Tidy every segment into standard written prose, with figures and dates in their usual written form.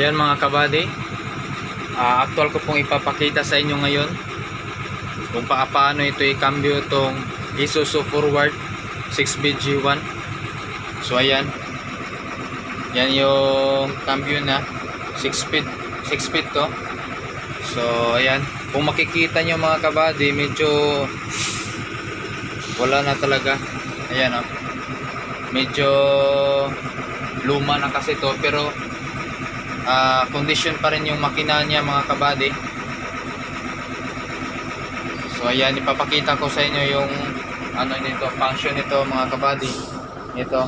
ayan mga kabady, actual ko pong ipapakita sa inyo ngayon kung paano ito i-cambio itong Isuzu Forward 6speed G1. So ayan, yan yung cambio na 6 speed to. So ayan, kung makikita nyo mga kabady, medyo wala na talaga. Ayan o, medyo luma na kasi to, pero condition pa rin yung makina niya mga kabady. So ayan, ipapakita ko sa inyo yung ano nito, function nito mga kabady. Ito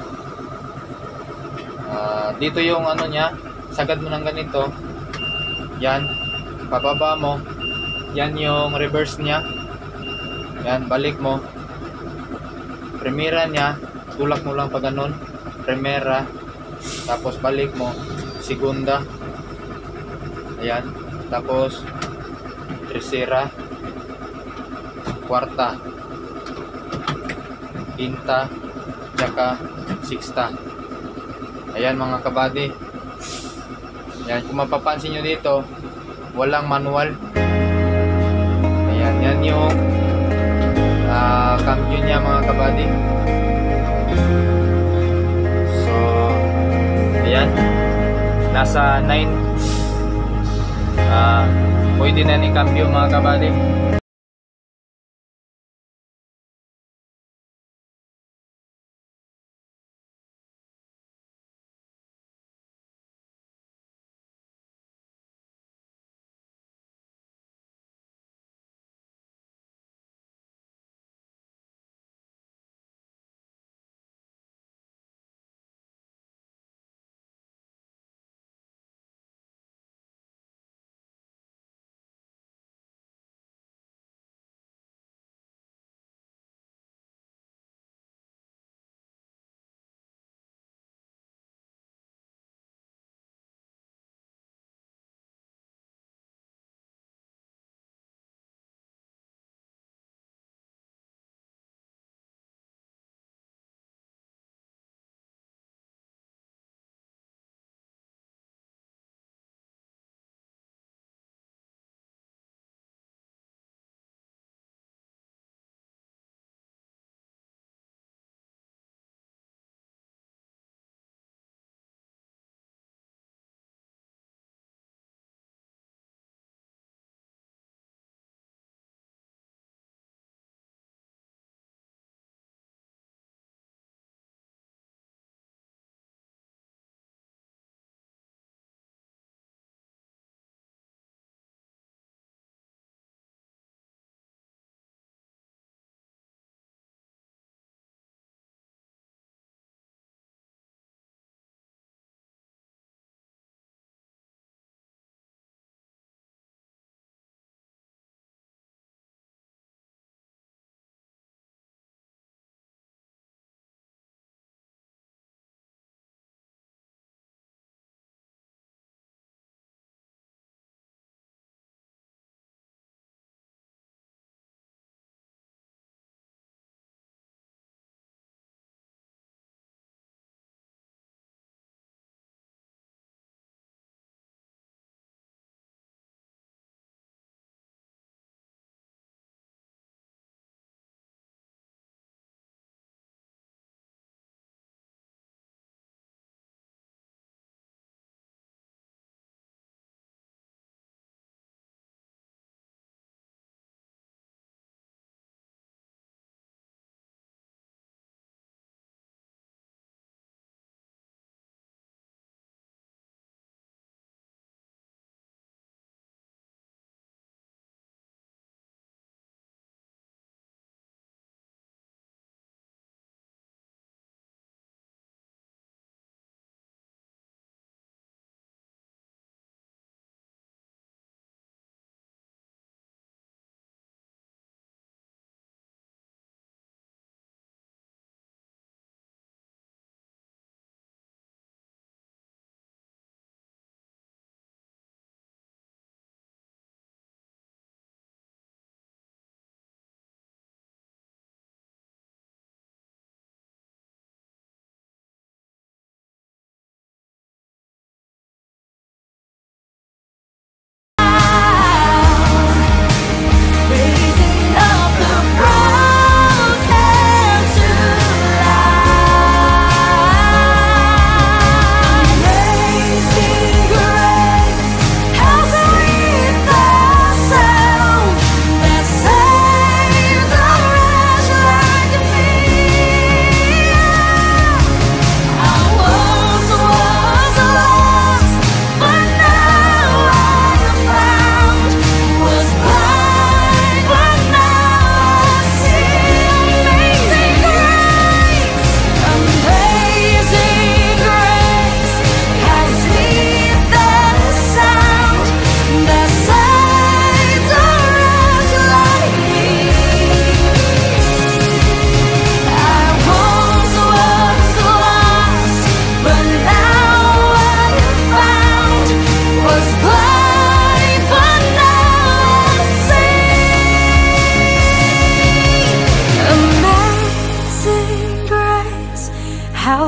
dito yung ano niya, sagad mo ng ganito, yan, pababa mo, yan yung reverse niya, yan, balik mo, primera niya, tulak mo lang pa ganun, primera, tapos balik mo, segunda, ayan, tapos tercera, kwarta, quinta, tsaka sixta. Ayan mga kabady, yan, kung mapapansin nyo dito, walang manual. Ayan, yan yung cambio niya mga kabady. So ayan, nasa 9, pwede na ni cambio mga kabady.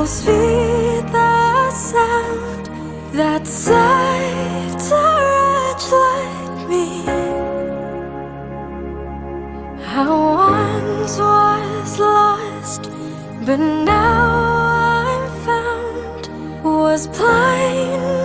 feet the sound that saved a wretch like me. I once was lost, but now I'm found, was blind